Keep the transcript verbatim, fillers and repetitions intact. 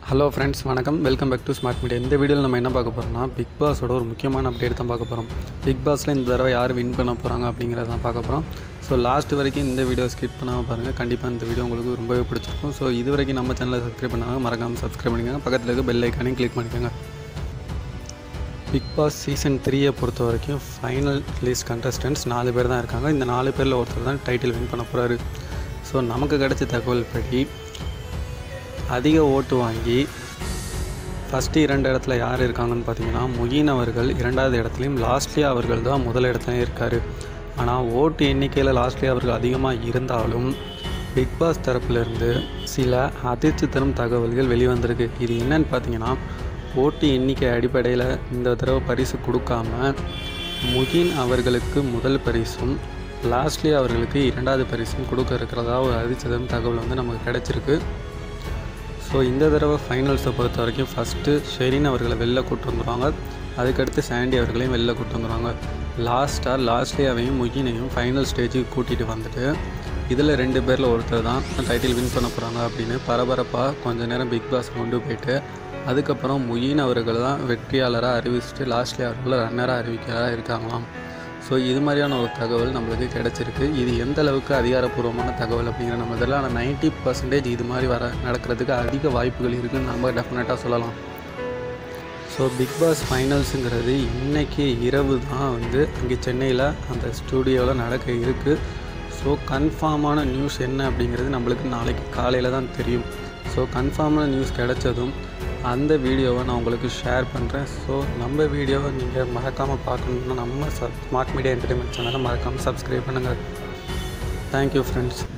Hello friends, வணக்கம். Welcome back to smart media. இந்த வீடியோவில் நம்ம என்ன பார்க்க போகிறோம்னா, பிக் பாஸோட ஒரு முக்கியமான அப்டேட் தான் பார்க்க போகிறோம். பிக் பாஸில் இந்த தடவை யார் வின் பண்ண போகிறாங்க அப்படிங்கிறத தான் பார்க்க போகிறோம். ஸோ லாஸ்ட் வரைக்கும் இந்த வீடியோ ஸ்கிப் பண்ணாமல் பாருங்கள். கண்டிப்பாக இந்த வீடியோ உங்களுக்கு ரொம்பவே பிடிச்சிருக்கும். ஸோ இது வரைக்கும் நம்ம சேனலை சப்ஸ்கிரைப் பண்ணாங்க மறக்காமல் சப்ஸ்கிரைப் பண்ணிக்கோங்க. பக்கத்தில் இருக்க பெல் ஐக்கானையும் கிளிக் பண்ணிக்கோங்க. பிக் பாஸ் சீசன் த்ரீயை பொறுத்த வரைக்கும் ஃபைனல் லிஸ்ட் கண்டஸ்டன்ட்ஸ் நாலு பேர் தான் இருக்காங்க. இந்த நாலு பேரில் ஒருத்தர் தான் டைட்டில் வின் பண்ண போகிறாரு. ஸோ நமக்கு கிடைச்ச தகவல் படி அதிக ஓட்டு வாங்கி ஃபஸ்ட்டு இரண்டு இடத்துல யார் இருக்காங்கன்னு பார்த்தீங்கன்னா, முகின் அவர்கள் இரண்டாவது இடத்துலையும் லாஸ்ட்லியா அவர்கள் தான் முதல் இடத்துலையும் இருக்கார். ஆனால் ஓட்டு எண்ணிக்கையில் லாஸ்ட்லியா அவர்கள் அதிகமாக இருந்தாலும் பிக் பாஸ் தரப்பிலிருந்து சில அதிர்ச்சி தரும் தகவல்கள் வெளிவந்திருக்கு. இது என்னன்னு பார்த்தீங்கன்னா, ஓட்டு எண்ணிக்கை அடிப்படையில் இந்த தடவை பரிசு கொடுக்காம முகின் அவர்களுக்கு முதல் பரிசும் லாஸ்ட்லியா அவர்களுக்கு இரண்டாவது பரிசும் கொடுக்க இருக்கிறதா ஒரு அதிர்ச்சி தரும் தகவல் வந்து நமக்கு கிடைச்சிருக்கு. ஸோ இந்த தடவை ஃபைனல்ஸை பொறுத்த வரைக்கும் ஃபஸ்ட்டு ஷெரின் அவர்களை வெளில கூட்டு வந்துடுவாங்க. அதுக்கடுத்து சாண்டி அவர்களையும் வெளில கூட்டு வந்துடுவாங்க. லாஸ்ட்டாக லாஸ்ட்லியாவையும் முகினையும் ஃபைனல் ஸ்டேஜுக்கு கூட்டிகிட்டு வந்துட்டு இதில் ரெண்டு பேரில் ஒருத்தர் தான் டைட்டில் வின் பண்ண போகிறாங்க அப்படின்னு பரபரப்பாக கொஞ்சம் நேரம் பிக் பாஸ் கொண்டு போயிட்டு அதுக்கப்புறம் முகின் அவர்கள் தான் வெற்றியாளராக அறிவிச்சுட்டு லாஸ்ட்லியா அவர்கள் ரன்னராக அறிவிக்கிறதா இருக்காங்களாம். ஸோ இது மாதிரியான ஒரு தகவல் நம்மளுக்கு கிடச்சிருக்கு. இது எந்த அளவுக்கு அதிகாரப்பூர்வமான தகவல் அப்படிங்கிற நம்ம இதெல்லாம் ஆனால் நைன்ட்டி பர்சன்டேஜ் இது மாதிரி வர நடக்கிறதுக்கு அதிக வாய்ப்புகள் இருக்குதுன்னு நம்ம டெஃபினட்டாக சொல்லலாம். ஸோ பிக் பாஸ் ஃபைனல்ஸுங்கிறது இன்றைக்கி இரவு தான் வந்து இங்கே சென்னையில் அந்த ஸ்டூடியோவில் நடக்க இருக்குது. ஸோ கன்ஃபார்மான நியூஸ் என்ன அப்படிங்கிறது நம்மளுக்கு நாளைக்கு காலையில் தான் தெரியும். ஸோ கன்ஃபார்மான நியூஸ் கிடைச்சதும் அந்த வீடியோவை நான் உங்களுக்கு ஷேர் பண்ணுறேன். ஸோ நம்ம வீடியோவை நீங்கள் மறக்காமல் பார்க்கணுன்னா நம்ம ஸ்மார்ட் மீடியா என்டர்டைன்மெண்ட் சேனலை மறக்காமல் சப்ஸ்கிரைப் பண்ணுங்கள். Thank you friends.